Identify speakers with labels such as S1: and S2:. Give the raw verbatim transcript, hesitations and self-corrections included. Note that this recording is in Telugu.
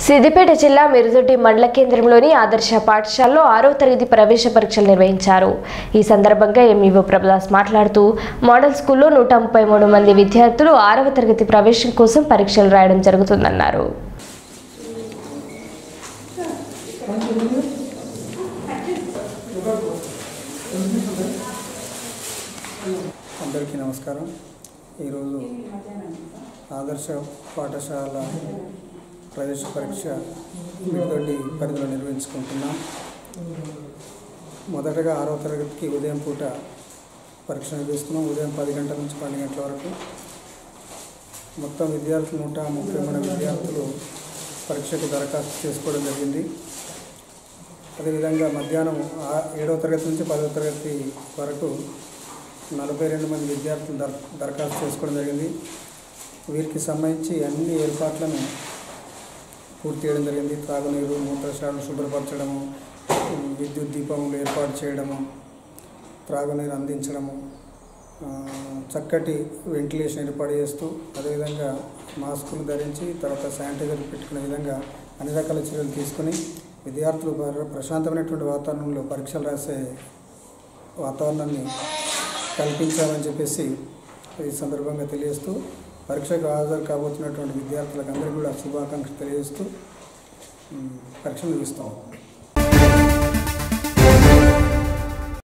S1: సిద్దిపేట జిల్లా మిరుదొడ్డి మండల కేంద్రంలోని ఆదర్శ పాఠశాలలో ఆరవ తరగతి ప్రవేశ పరీక్షలు నిర్వహించారు. ఈ సందర్భంగా ఎంఈఓ ప్రభుదాస్ మాట్లాడుతూ మోడల్ స్కూల్లో నూట ముప్పై మూడు మంది విద్యార్థులు ఆరవ తరగతి ప్రవేశం కోసం పరీక్షలు రాయడం జరుగుతుందన్నారు.
S2: అందరికీ నమస్కారం. ఈరోజు ఆదర్శ పాఠశాల ప్రవేశ పరీక్ష మిరుదొడ్డి పరిధిలో నిర్వహించుకుంటున్నాం. మొదటగా ఆరవ తరగతికి ఉదయం పూట పరీక్ష నిర్వహిస్తున్నాం. ఉదయం పది గంటల నుంచి పన్నెండు గంటల వరకు మొత్తం విద్యార్థులు నూట ముప్పై మూడు విద్యార్థులు పరీక్షకు దరఖాస్తు చేసుకోవడం జరిగింది. అదేవిధంగా మధ్యాహ్నం ఏడవ తరగతి నుంచి పదవ తరగతి వరకు నలభై రెండు మంది విద్యార్థులు దర దరఖాస్తు చేసుకోవడం జరిగింది. వీరికి సంబంధించి అన్ని ఏర్పాట్లను పూర్తి చేయడం జరిగింది. త్రాగునీరు, మూత్రశాలను శుభ్రపరచడము, విద్యుత్ దీపములు ఏర్పాటు చేయడము, త్రాగునీరు అందించడము, చక్కటి వెంటిలేషన్ ఏర్పాటు చేస్తూ అదేవిధంగా మాస్కులు ధరించి తర్వాత శానిటైజర్ పెట్టుకునే విధంగా అన్ని రకాల చర్యలు తీసుకుని విద్యార్థులు ప్రశాంతమైనటువంటి వాతావరణంలో పరీక్షలు రాసే వాతావరణాన్ని కల్పించాలని చెప్పేసి ఈ సందర్భంగా తెలియజేస్తూ పరీక్షకు హాజరు కాబోతున్నటువంటి విద్యార్థులకు అందరికీ కూడా శుభాకాంక్షలు తెలియజేస్తూ పరీక్షలు ముగిస్తాం.